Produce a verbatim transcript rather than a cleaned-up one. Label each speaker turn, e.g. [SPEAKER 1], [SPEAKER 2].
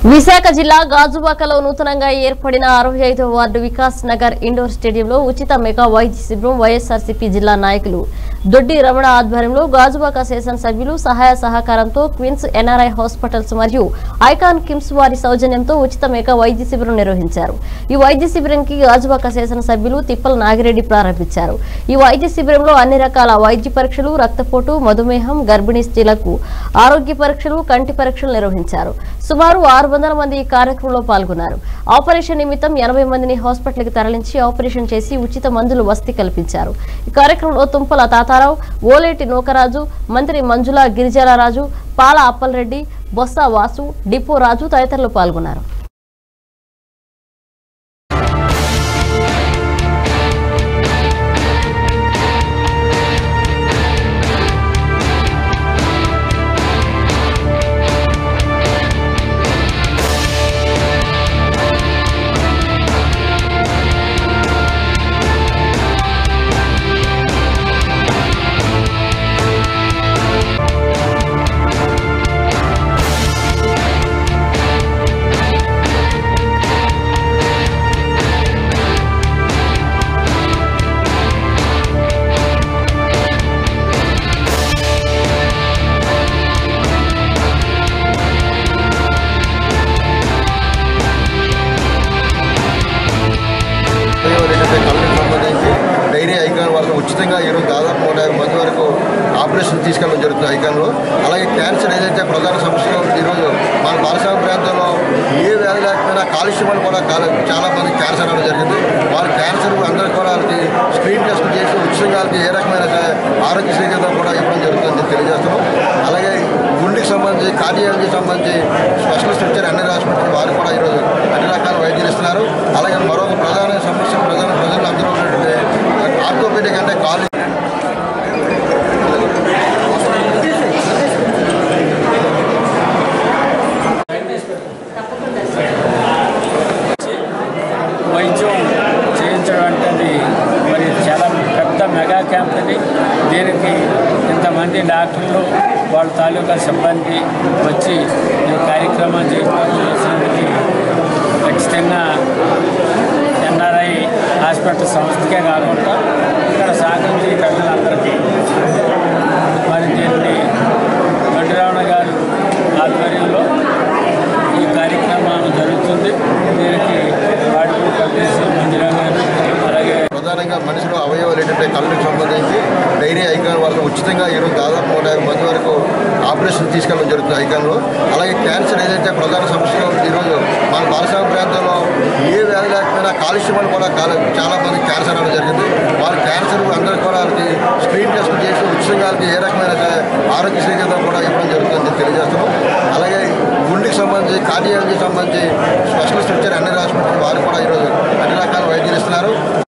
[SPEAKER 1] విశాఖ జిల్లా గాజువాకలో నూతనంగా ఏర్పడిన అరవై ఐదవ వార్డు వికాస్ నగర్ ఇండోర్ స్టేడియంలో ఉచిత మెగా వైద్య శిబిరం వైఎస్ఆర్సీపీ జిల్లా నాయకులు దొడ్డి రమణ ఆధ్వర్యంలో గాజువాక శాసన సభ్యులు సహాయ సహకారంతో క్వీన్స్ ఎన్ఆర్ఐ హాస్పిటల్స్ మరియు ఐకాన్ కిమ్స్ వారి సౌజన్యంతో ఉచిత మెగా వైద్య శిబిరం నిర్వహించారు। ఈ వైద్య శిబిరంకి గాజువాక శాసన సభ్యులు తిప్పల నాగిరెడ్డి ప్రారంభించారు। ఈ వైద్య శిబిరంలో అన్ని రకాల వైద్య పరీక్షలు, రక్తపోటు, మధుమేహం, గర్భిణీ స్త్రీలకు ఆరోగ్య పరీక్షలు, కంటి పరీక్షలు నిర్వహించారు। సుమారు ఆరు వందల మంది ఈ కార్యక్రమంలో పాల్గొన్నారు। ఆపరేషన్ నిమిత్తం ఎనభై మందిని హాస్పిటల్కి తరలించి ఆపరేషన్ చేసి ఉచిత మందులు వసతి కల్పించారు। ఈ కార్యక్రమంలో తుంపల తాతారావు, ఓలేటి నోకరాజు, మంత్రి మంజుల గిరిజాలరాజు, పాల అప్పలరెడ్డి, బొత్స వాసు, డిపో రాజు తదితరులు పాల్గొన్నారు।
[SPEAKER 2] డైరీ ఐకాన్ వాళ్ళకి ఉచితంగా ఈరోజు దాదాపు నూట యాభై మంది వరకు ఆపరేషన్ తీసుకెళ్ళడం జరుగుతుంది ఐకాన్లో। అలాగే క్యాన్సర్ ఏదైతే ప్రధాన సమస్యగా ఉంది, ఈరోజు మన పారిశ్రామిక ప్రాంతంలో ఏ వ్యాధి లేకపోయినా కాలుష్యం వల్ల కూడా చాలా మంది క్యాన్సర్ అవ్వడం జరిగింది। వాళ్ళ క్యాన్సర్ అందరికీ కూడా వాళ్ళకి స్క్రీన్ టెస్ట్ చేసి ఉచితంగా ఏ రకమైన ఆరోగ్యశ్రీ కింద కూడా ఇవ్వడం జరుగుతుందని తెలియజేస్తున్నాం। అలాగే గుండెకి సంబంధించి, కార్డియాలజీకి సంబంధించి స్పెషలిస్ట్ వచ్చారు అన్ని హాస్పిటల్, వారు కూడా ఈరోజు అన్ని రకాల వైద్యులు ఇస్తున్నారు। అలాగే మరొక ప్రధాన సమస్య ప్రధాన ప్రజలు అందరూ ఉన్నటువంటి ఆర్థోపెడిక్ అంటే కాలు
[SPEAKER 3] వైద్యం చేయించడం అంటే మరి చాలా పెద్ద మెగా క్యాంప్ ఇది। దీనికి ఇంతమంది డాక్టర్లు వాళ్ళ తాలూకా సిబ్బంది వచ్చి ఈ కార్యక్రమాన్ని చేసినందుకు ఖచ్చితంగా ఎన్ఆర్ఐ హాస్పిటల్ సంస్థకే కాకుండా ఇక్కడ సహకరించి ప్రజలందరికీ మరి దీన్ని దొడ్డి రమణ గారు ఆధ్వర్యంలో ఈ కార్యక్రమం జరుగుతుంది। దీనికి వాడుకు ప్రదేశ్ మంజురా గారు, అలాగే
[SPEAKER 2] ప్రధానంగా మనిషిలో అవయవాలు ఏంటంటే కళ్ళకి సంబంధించి డైరీ ఐకాన్ వాళ్ళకి ఉచితంగా ఈరోజు దాదాపు నూట యాభై మంది వరకు ఆపరేషన్ తీసుకెళ్ళడం జరుగుతుంది ఐకాన్లో। అలాగే క్యాన్సర్ ఏదైతే ప్రధాన సమస్యగా ఉంది, ఈరోజు మన పారిశ్రామిక ప్రాంతంలో ఏ వ్యాధి లేకపోయినా కాలుష్యం వల్ల కూడా చాలా మంది క్యాన్సర్ అవ్వడం జరిగింది। వాళ్ళ క్యాన్సర్ అందరికీ కూడా వాళ్ళకి స్క్రీన్ టెస్ట్ చేసి ఉచితంగా ఏ రకమైన ఆరోగ్యశ్రీ కింద కూడా ఇవ్వడం జరుగుతుందని తెలియజేస్తున్నాం। అలాగే గుండెకి సంబంధించి, కార్డియాలజీకి సంబంధించి స్పెషలిస్ట్ వచ్చారు అన్ని హాస్పిటల్, వారు కూడా ఈరోజు అన్ని రకాల వైద్యులు ఇస్తున్నారు।